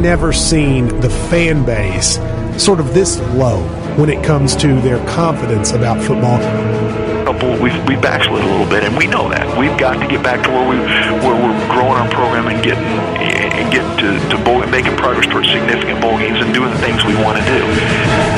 never seen the fan base sort of this low when it comes to their confidence about football. We've backslid a little bit, and we know that. We've got to get back to where we're growing our program and getting to making progress towards significant bowl games and doing the things we want to do.